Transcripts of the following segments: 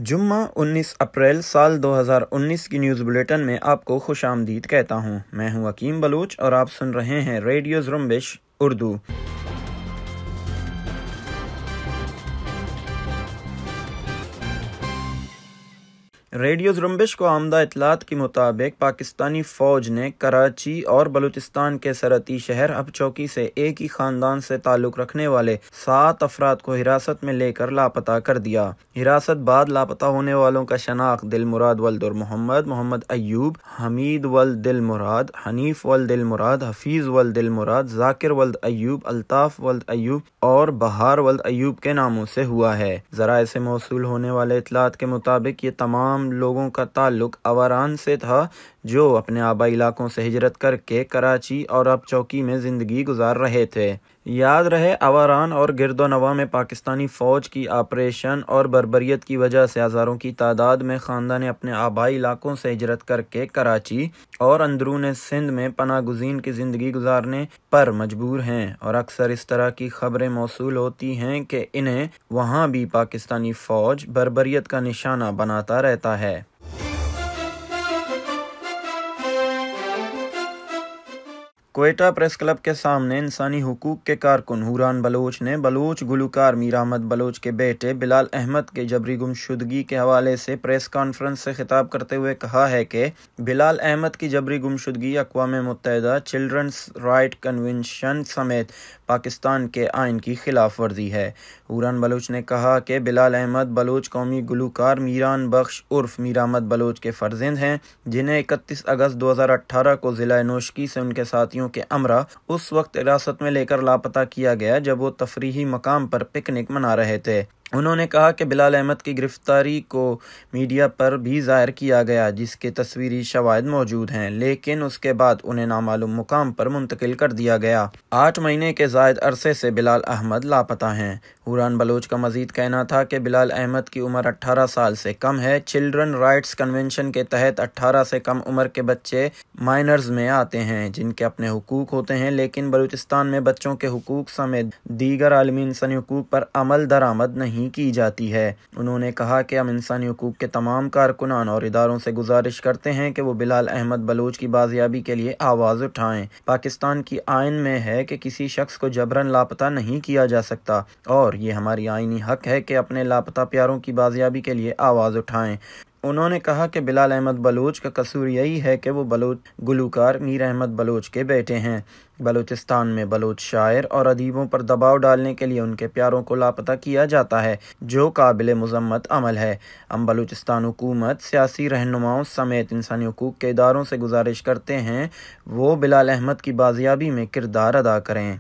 جمعہ 19 اپریل سال 2019 کی نیوز بلیٹن میں آپ کو خوش آمدید کہتا ہوں۔ میں ہوں حکیم بلوچ اور آپ سن رہے ہیں ریڈیو زرمبش اردو۔ ریڈیو زرمبش کو آمدہ اطلاعات کے مطابق پاکستانی فوج نے کراچی اور بلوچستان کے سرحدی شہر اب چوکی سے ایک ہی خاندان سے تعلق رکھنے والے 7 افراد کو حراست میں لے کر لاپتہ کر دیا۔ حراست بعد لاپتہ ہونے والوں کا شناخت دل مراد ولد محمد ایوب، حمید ولد دل مراد، حنیف ولد دل مراد، حفیظ ولد دل مراد، ذاکر ولد ایوب، الطاف ولد ایوب اور بہار ولد ایوب کے ناموں سے ہوا ہے۔ ذرائع سے موصول ہونے والے اطلاعات کے مطابق یہ تمام لوگوں کا تعلق آوران سے تھا جو اپنے آبائی علاقوں سے ہجرت کر کے کراچی اور اب چوکی میں زندگی گزار رہے تھے۔ یاد رہے آوران اور گرد و نواح میں پاکستانی فوج کی آپریشن اور بربریت کی وجہ سے ہزاروں کی تعداد میں خاندان اپنے آبائی علاقوں سے ہجرت کر کے کراچی اور اندرون سندھ میں پناہ گزین کی زندگی گزارنے پر مجبور ہیں، اور اکثر اس طرح کی خبریں موصول ہوتی ہیں کہ انہیں وہاں بھی پاکستانی فوج بربریت کا نشانہ بناتا رہتا ہے۔ کوئٹہ پریس کلب کے سامنے انسانی حقوق کے کارکن حوران بلوچ نے بلوچ گلوکار میر احمد بلوچ کے بیٹے بلال احمد کے جبری گمشدگی کے حوالے سے پریس کانفرنس سے خطاب کرتے ہوئے کہا ہے کہ بلال احمد کی جبری گمشدگی اقوام متحدہ چلڈرنز رائٹ کنونشن سمیت پاکستان کے آئین کی خلاف ورزی ہے۔ حوران بلوچ نے کہا کہ بلال احمد بلوچ قومی گلوکار میران بخش عرف میر احمد بلوچ کے فرزند ہیں، جنہیں 31 اگست 2018 کو ضلع نوشکی سے ان کے ساتھیوں کے امرا اس وقت حراست میں لے کر لاپتہ کیا گیا جب وہ تفریحی مقام پر پکنک منا رہے تھے۔ انہوں نے کہا کہ بلال احمد کی گرفتاری کو میڈیا پر بھی ظاہر کیا گیا جس کے تصویری شواہد موجود ہیں، لیکن اس کے بعد انہیں نامعلوم مقام پر منتقل کر دیا گیا۔ 8 مہینے کے زائد عرصے سے بلال احمد لاپتہ ہیں۔ حوران بلوچ کا مزید کہنا تھا کہ بلال احمد کی عمر 18 سال سے کم ہے۔ چلڈرن رائٹس کنونشن کے تحت 18 سے کم عمر کے بچے مائنرز میں آتے ہیں جن کے اپنے حقوق ہوتے ہیں، لیکن بلوچستان میں بچوں کے حقوق سمیت دیگر عالمی انسانی حقوق پر عمل درآمد نہیں کی جاتی ہے۔ انہوں نے کہا کہ ہم انسانی حقوق کے تمام کارکنان اور اداروں سے گزارش کرتے ہیں کہ وہ بلال احمد بلوچ کی بازیابی کے لیے آواز اٹھائیں۔ پاکستان کی آئین میں ہے کہ کسی شخص کو جبراً لاپتہ نہیں کیا جا سکتا، اور یہ ہماری آئینی حق ہے کہ اپنے لاپتہ پیاروں کی بازیابی کے لیے آواز اٹھائیں۔ انہوں نے کہا کہ بلال احمد بلوچ کا قصور یہی ہے کہ وہ بلوچ گلوکار میر احمد بلوچ کے بیٹے ہیں۔ بلوچستان میں بلوچ شاعر اور ادیبوں پر دباؤ ڈالنے کے لیے ان کے پیاروں کو لاپتہ کیا جاتا ہے، جو قابل مذمت عمل ہے۔ ہم بلوچستان حکومت، سیاسی رہنماؤں سمیت انسانی حقوق کے اداروں سے گزارش کرتے ہیں وہ بلال احمد کی بازیابی میں کردار ادا کریں۔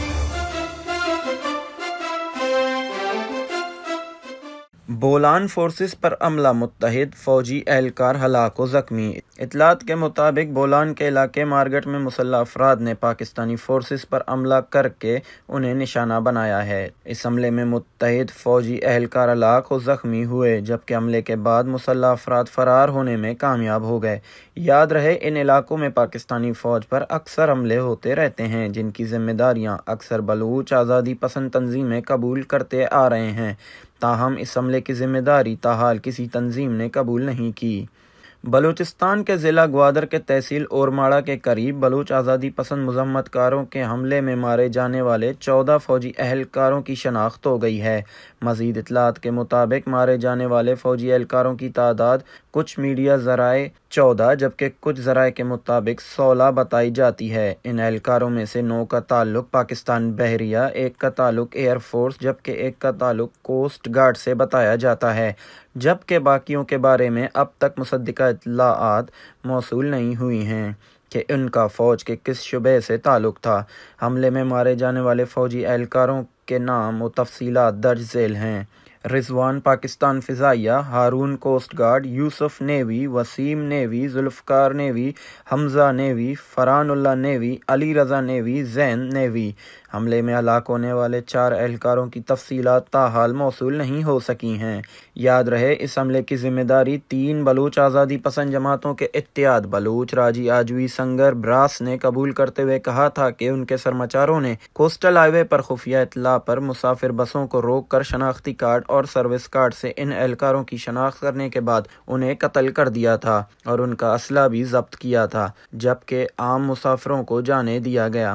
بولان فورسز پر حملہ، متحد فوجی اہلکار ہلاک و زخمی۔ اطلاعات کے مطابق بولان کے علاقے مارگٹ میں مسلح افراد نے پاکستانی فورسز پر حملہ کر کے انہیں نشانہ بنایا ہے۔ اس حملے میں متحد فوجی اہلکار ہلاک و زخمی ہوئے، جبکہ حملے کے بعد مسلح افراد فرار ہونے میں کامیاب ہو گئے۔ یاد رہے ان علاقوں میں پاکستانی فوج پر اکثر حملے ہوتے رہتے ہیں جن کی ذمہ داریاں اکثر بلوچ آزادی پسند تنظیمیں قبول کرتے آ رہے ہیں، تاہم اس حملے کی ذمہ داری تاحال کسی تنظیم نے قبول نہیں کی۔ بلوچستان کے ضلع گوادر کے تحصیل اورماڑہ کے قریب بلوچ آزادی پسند مذمت کاروں کے حملے میں مارے جانے والے 14 فوجی اہلکاروں کی شناخت ہو گئی ہے۔ مزید اطلاعات کے مطابق مارے جانے والے فوجی اہلکاروں کی تعداد کچھ میڈیا ذرائع 14 جبکہ کچھ ذرائع کے مطابق 16 بتائی جاتی ہے۔ ان اہلکاروں میں سے 9 کا تعلق پاکستان بحریہ، 1 کا تعلق ایئر فورس جبکہ 1 کا تعلق کوسٹ گارڈ سے بتایا جاتا ہے، جبکہ باقیوں کے بارے میں اب تک مصدقہ اطلاعات موصول نہیں ہوئی ہیں کہ ان کا فوج کے کس شعبے سے تعلق تھا۔ حملے میں مارے جانے والے فوجی اہلکاروں کے نام و تفصیلات درج ذیل ہیں: رضوان پاکستان فضائیہ، Haroon coast guard, Yousuf navy, Waseem navy, Zulfiqar navy, Hamza navy, Farhan Ullah navy, Ali Raza navy, Zain navy. حملے میں ہلاک ہونے والے 4 اہلکاروں کی تفصیلات تاحال موصول نہیں ہو سکی ہیں۔ یاد رہے اس حملے کی ذمہ داری 3 بلوچ آزادی پسند جماعتوں کے اتحاد بلوچ راجی آجوی سنگر براس نے قبول کرتے ہوئے کہا تھا کہ ان کے سرمچاروں نے کوسٹل ہائی وے پر خفیہ اطلاع پر مسافر بسوں کو روک کر شناختی کارڈ اور سروس کارڈ سے ان اہلکاروں کی شناخت کرنے کے بعد انہیں قتل کر دیا تھا اور ان کا اسلحہ بھی ضبط کیا تھا، جبکہ عام مسافروں کو جانے دیا گیا۔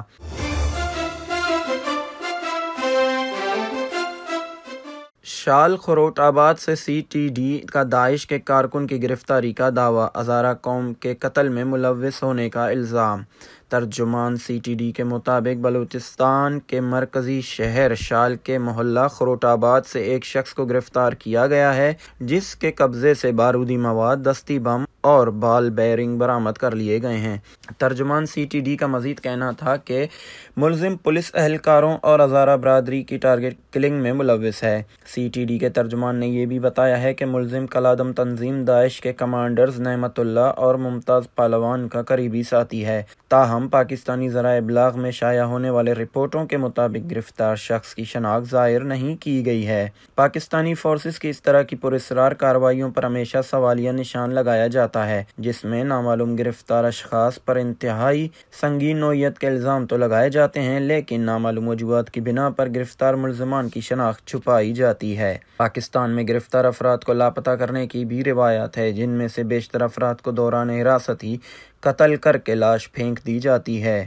شال خروٹ آباد سے سی ٹی ڈی کا داعش کے کارکن کی گرفتاری کا دعویٰ، ہزارہ قوم کے قتل میں ملوث ہونے کا الزام۔ ترجمان سی ٹی ڈی کے مطابق بلوچستان کے مرکزی شہر شال کے محلہ خروٹ آباد سے ایک شخص کو گرفتار کیا گیا ہے، جس کے قبضے سے بارودی مواد، دستی بم اور بال بیرنگ برآمد کر لیے گئے ہیں۔ ترجمان سی ٹی ڈی کا مزید کہنا تھا کہ ملزم پولیس اہلکاروں اور ہزارہ برادری کی ٹارگٹ کلنگ میں ملوث ہے۔ سی ٹی ڈی کے ترجمان نے یہ بھی بتایا ہے کہ ملزم کالعدم تنظیم داعش کے کمانڈرز نعمت اللہ اور ممتاز پہلوان کا قریبی ساتھی ہے۔ تاہم پاکستانی ذرائع ابلاغ میں شائع ہونے والے رپورٹوں کے مطابق گرفتار شخص کی شناخت ظاہر نہیں کی گئی ہے۔ پاکستانی فورسز کی اس طرح کی پراسرار کارروائیوں پر ہمیشہ سوالیہ نشان لگایا جاتا ہے، جس میں نامعلوم گرفتار اشخاص پر انتہائی سنگین نوعیت کے الزام تو لگائے جاتے ہیں، لیکن نامعلوم وجوہات کی بنا پر گرفتار ملزمان کی شناخت چھپائی جاتی ہے۔ پاکستان میں گرفتار افراد کو لاپتہ کرنے کی بھی روایات ہے، جن میں سے بیشتر افراد کو دوران حراست ہی قتل کر کے لاش پھینک دی جاتی ہے۔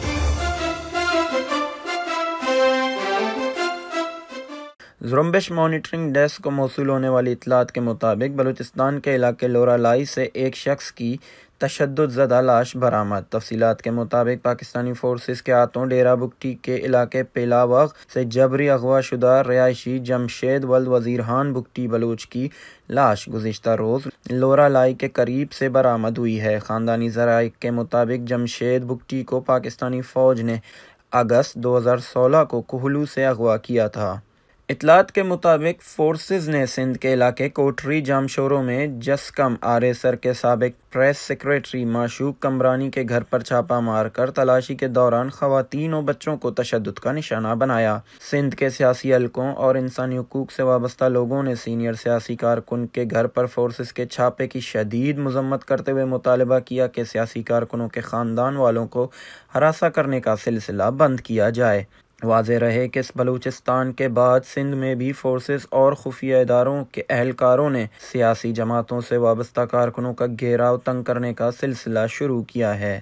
زرمبش مانیٹرنگ ڈیسک کو موصول ہونے والی اطلاعات کے مطابق بلوچستان کے علاقے لورا لائی سے ایک شخص کی تشدد زدہ لاش برآمد۔ تفصیلات کے مطابق پاکستانی فورسز کے ہاتھوں ڈیرہ بگٹی کے علاقے پیلاوغ سے جبری اغوا شدہ رہائشی جمشید ولد وزیرخان بگٹی بلوچ کی لاش گزشتہ روز لورا لائی کے قریب سے برآمد ہوئی ہے۔ خاندانی ذرائع کے مطابق جمشید بگٹی کو پاکستانی فوج نے اگست 2016 کو کوہلو سے اغوا کیا تھا۔ اطلاعات کے مطابق فورسز نے سندھ کے علاقے کوٹری جامشورو میں جسکم آرے سر کے سابق پریس سیکریٹری معشوق کمرانی کے گھر پر چھاپہ مار کر تلاشی کے دوران خواتین و بچوں کو تشدد کا نشانہ بنایا۔ سندھ کے سیاسی حلقوں اور انسانی حقوق سے وابستہ لوگوں نے سینئر سیاسی کارکن کے گھر پر فورسز کے چھاپے کی شدید مذمت کرتے ہوئے مطالبہ کیا کہ سیاسی کارکنوں کے خاندان والوں کو ہراساں کرنے کا سلسلہ بند کیا جائے۔ واضح رہے کہ بلوچستان کے بعد سندھ میں بھی فورسز اور خفیہ اداروں کے اہلکاروں نے سیاسی جماعتوں سے وابستہ کارکنوں کا گھیراؤ تنگ کرنے کا سلسلہ شروع کیا ہے۔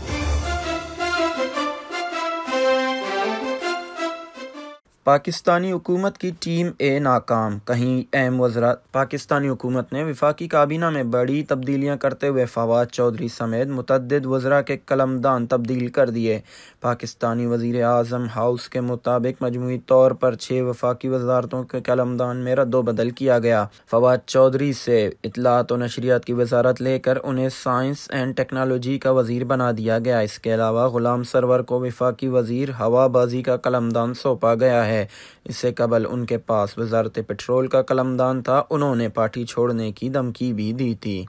پاکستانی حکومت کی ٹیم اے ناکام، کہیں اہم وزراء۔ پاکستانی حکومت نے وفاقی کابینہ میں بڑی تبدیلیاں کرتے ہوئے فواد چودھری سمیت متعدد وزراء کے قلمدان تبدیل کر دیے۔ پاکستانی وزیر اعظم ہاؤس کے مطابق مجموعی طور پر 6 وفاقی وزارتوں کے قلمدان میں رد و بدل کیا گیا۔ فواد چودھری سے اطلاعات و نشریات کی وزارت لے کر انہیں سائنس اینڈ ٹیکنالوجی کا وزیر بنا دیا گیا۔ اس کے علاوہ غلام سرور کو وفاقی وزیر ہوا بازی کا قلمدان سونپا گیا ہے۔ اس سے قبل ان کے پاس وزارت پٹرول کا قلمدان تھا۔ انہوں نے پارٹی چھوڑنے کی دھمکی بھی دی تھی۔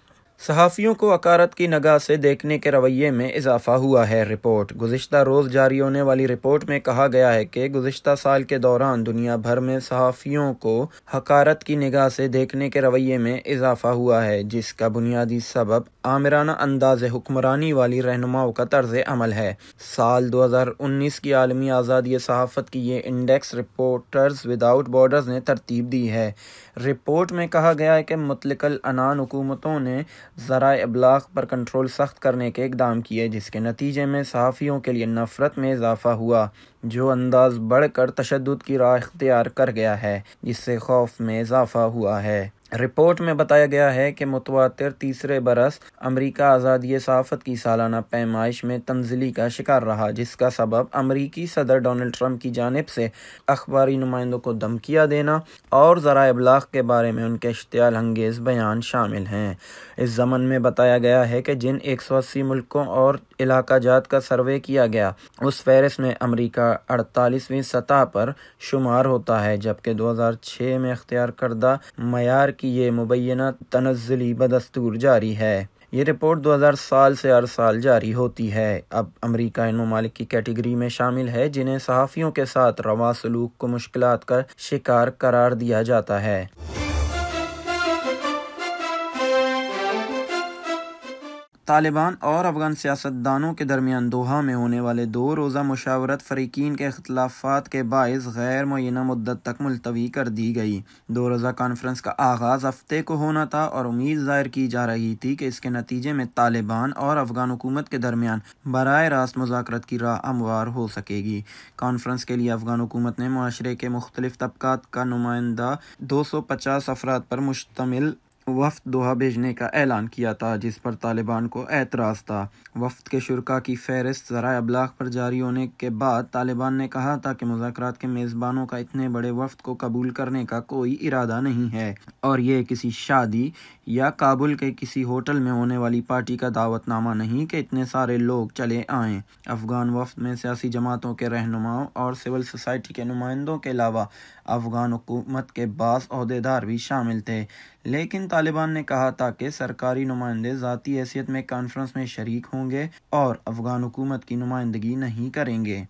صحافیوں کو حقارت کی نگاہ سے دیکھنے کے رویے میں اضافہ ہوا ہے۔ رپورٹ گزشتہ روز جاری ہونے والی رپورٹ میں کہا گیا ہے کہ گزشتہ سال کے دوران دنیا بھر میں صحافیوں کو حقارت کی نگاہ سے دیکھنے کے رویے میں اضافہ ہوا ہے، جس کا بنیادی سبب آمرانہ انداز حکمرانی والی رہنماؤں کا طرز عمل ہے۔ سال 2019 کی عالمی آزادی صحافت کی یہ انڈیکس رپورٹرز وداؤٹ بارڈرز نے ترتیب دی ہے۔ رپورٹ میں کہا گیا ہے کہ مطلق العنان حکومتوں نے ذرائع ابلاغ پر کنٹرول سخت کرنے کے اقدام کیے، جس کے نتیجے میں صحافیوں کے لیے نفرت میں اضافہ ہوا، جو انداز بڑھ کر تشدد کی راہ اختیار کر گیا ہے، جس سے خوف میں اضافہ ہوا ہے۔ رپورٹ میں بتایا گیا ہے کہ متواتر تیسرے برس امریکہ آزادی صحافت کی سالانہ پیمائش میں تنزلی کا شکار رہا، جس کا سبب امریکی صدر ڈونلڈ ٹرمپ کی جانب سے اخباری نمائندوں کو دھمکیاں دینا اور ذرائع ابلاغ کے بارے میں ان کے اشتعال انگیز بیان شامل ہیں۔ اس ضمن میں بتایا گیا ہے کہ جن 180 ملکوں اور علاقہ جات کا سروے کیا گیا، اس فہرست میں امریکہ 48ویں سطح پر شمار ہوتا ہے، جبکہ 2006 میں اختیار کردہ معیار کی یہ مبینہ تنزلی بدستور جاری ہے۔ یہ رپورٹ 2000 سال سے ہر سال جاری ہوتی ہے۔ اب امریکہ ان ممالک کی کیٹیگری میں شامل ہے جنہیں صحافیوں کے ساتھ روا سلوک کو مشکلات کا شکار قرار دیا جاتا ہے۔ طالبان اور افغان سیاستدانوں کے درمیان دوحہ میں ہونے والے 2 روزہ مشاورت فریقین کے اختلافات کے باعث غیر معینہ مدت تک ملتوی کر دی گئی۔ 2 روزہ کانفرنس کا آغاز ہفتے کو ہونا تھا اور امید ظاہر کی جا رہی تھی کہ اس کے نتیجے میں طالبان اور افغان حکومت کے درمیان براہ راست مذاکرات کی راہ ہموار ہو سکے گی۔ کانفرنس کے لیے افغان حکومت نے معاشرے کے مختلف طبقات کا نمائندہ 250 افراد پر مشتمل وفد دوحہ بھیجنے کا اعلان کیا تھا، جس پر طالبان کو اعتراض تھا۔ وفد کے شرکاء کی فہرست ذرائع ابلاغ پر جاری ہونے کے بعد طالبان نے کہا تھا کہ مذاکرات کے میزبانوں کا اتنے بڑے وفد کو قبول کرنے کا کوئی ارادہ نہیں ہے اور یہ کسی شادی یا کابل کے کسی ہوٹل میں ہونے والی پارٹی کا دعوت نامہ نہیں کہ اتنے سارے لوگ چلے آئیں۔ افغان وفد میں سیاسی جماعتوں کے رہنماؤں اور سول سوسائٹی کے نمائندوں کے علاوہ افغان حکومت کے بعض عہدیدار بھی شامل تھے، لیکن طالبان نے کہا تھا کہ سرکاری نمائندے ذاتی حیثیت میں کانفرنس میں شریک ہوں گے اور افغان حکومت کی نمائندگی نہیں کریں گے۔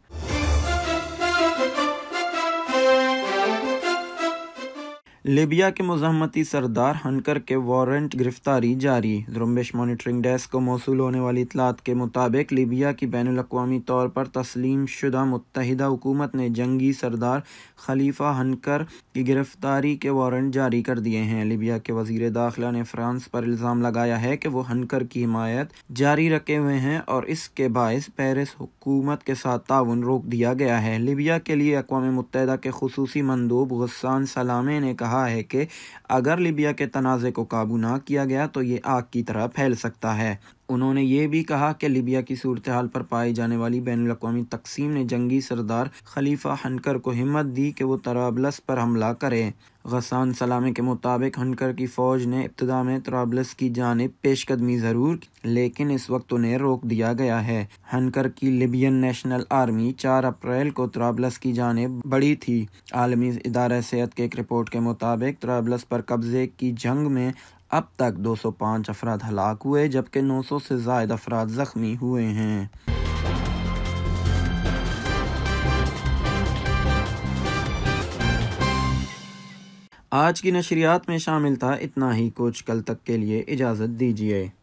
لیبیا کے مزاحمتی سردار ہنکر کے وارنٹ گرفتاری جاری۔ زرمبش مانیٹرنگ ڈیسک کو موصول ہونے والی اطلاعات کے مطابق لیبیا کی بین الاقوامی طور پر تسلیم شدہ متحدہ حکومت نے جنگی سردار خلیفہ ہنکر کی گرفتاری کے وارنٹ جاری کر دیے ہیں۔ لیبیا کے وزیر داخلہ نے فرانس پر الزام لگایا ہے کہ وہ ہنکر کی حمایت جاری رکھے ہوئے ہیں اور اس کے باعث پیرس حکومت کے ساتھ تعاون روک دیا گیا ہے۔ لیبیا کے لیے اقوام متحدہ کے خصوصی مندوب غسان سلامے نے کہا ہے کہ اگر لیبیا کے تنازع کو قابو نہ کیا گیا تو یہ آگ کی طرح پھیل سکتا ہے۔ انہوں نے یہ بھی کہا کہ لیبیا کی صورتحال پر پائی جانے والی بین الاقوامی تقسیم نے جنگی سردار خلیفہ ہنکر کو ہمت دی کہ وہ طرابلس پر حملہ کرے۔ غسان سلامے کے مطابق ہنکر کی فوج نے ابتدا میں طرابلس کی جانب پیش قدمی ضرور کی، لیکن اس وقت انہیں روک دیا گیا ہے۔ ہنکر کی لیبین نیشنل آرمی 4 اپریل کو طرابلس کی جانب بڑھی تھی۔ عالمی ادارہ صحت کی ایک رپورٹ کے مطابق طرابلس پر قبضے کی جنگ میں اب تک 205 افراد ہلاک ہوئے جبکہ 900 سے زائد افراد زخمی ہوئے ہیں۔ آج کی نشریات میں شامل تھا اتنا ہی، کچھ کل تک کے لیے اجازت دیجیے۔